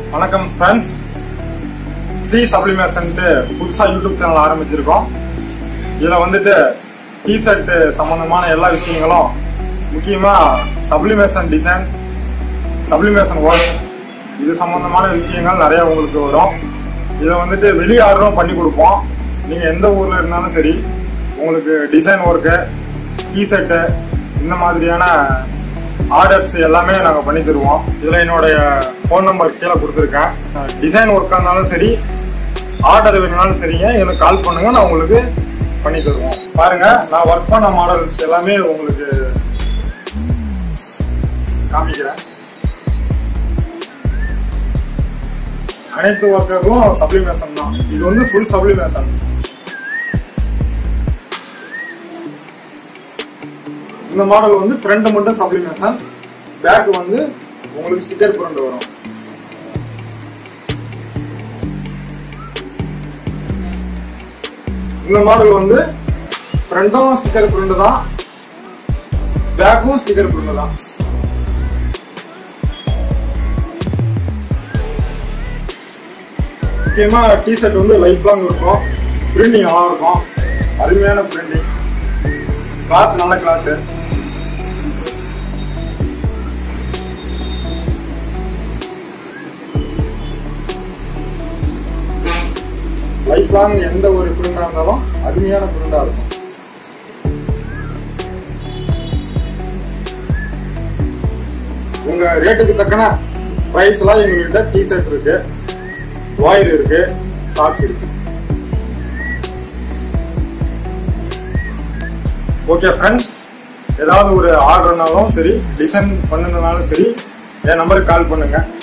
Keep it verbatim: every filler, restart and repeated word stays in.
வணக்கம் friends, Shri sublimation புதுசா YouTube channel ஆரம்பிச்சிருக்கோம். இதுல வந்துட்டு டிஷர்ட் சம்பந்தமான எல்லா விஷயங்களும், முக்கியமா சப்ளிமேஷன் டிசைன், சப்ளிமேஷன் ஒர்க், இது சம்பந்தமான விஷயங்கள் நிறைய உங்களுக்கு வரும். இதை வந்துட்டு வெளி ஆர்டரும் பண்ணி கொடுப்போம். நீங்க எந்த ஊர்ல இருந்தாலும் சரி, உங்களுக்கு டிசைன் ஒர்க்கு, டிஷர்ட்டு இந்த மாதிரியான ஆர்டர்ஸ் எல்லாமே நாங்கள் பண்ணி தருவோம். இதுல என்னுடைய ஃபோன் நம்பர் கீழே கொடுத்துருக்கேன். டிசைன் ஒர்க்காக இருந்தாலும் சரி, ஆர்டர் வேணும்னாலும் சரிங்க, எனக்கு கால் பண்ணுங்க, நான் உங்களுக்கு பண்ணி தருவோம். பாருங்க, நான் ஒர்க் பண்ண மாடல்ஸ் எல்லாமே உங்களுக்கு காமிக்கிறேன். அனைத்து ஒர்க்கருக்கும் சப்ளிமேஷன் தான். இது வந்து ஃபுல் சப்ளிமேஷன். இந்த மாடல் வந்து ஃப்ரண்ட் மட்டும் சப்ளிமேஷன், பேக் வந்து உங்களுக்கு ஸ்டிக்கர் பிரிண்ட் வரும். இந்த மாடல் வந்து ஃப்ரண்டும் ஸ்டிக்கர் பிரிண்ட் தான், பேக்கும் ஸ்டிக்கர் பிரிண்ட் தான். முக்கியமா டிஷர்ட் வந்து லைஃப் லாங் இருக்கும். பிரிண்டிங் நல்லா இருக்கும், அருமையான பிரிண்டிங். கிளாத் நல்ல கிளாத். லைஃப் லாங் எந்த ஒரு பிரிண்டா இருந்தாலும் அருமையான பிரிண்டா இருக்கும். உங்க ரேட்டுக்கு தக்கன பிரைஸ் எல்லாம் எங்ககிட்ட டிஷர்ட் இருக்கு, ஒயர் இருக்கு, ஷார்ட்ஸ் இருக்கு. ஓகே ஃப்ரெண்ட்ஸ், ஏதாவது ஒரு ஆர்டர்னாலும் சரி, டிசைன் பண்ணுனாலும் சரி, என் நம்பருக்கு கால் பண்ணுங்க.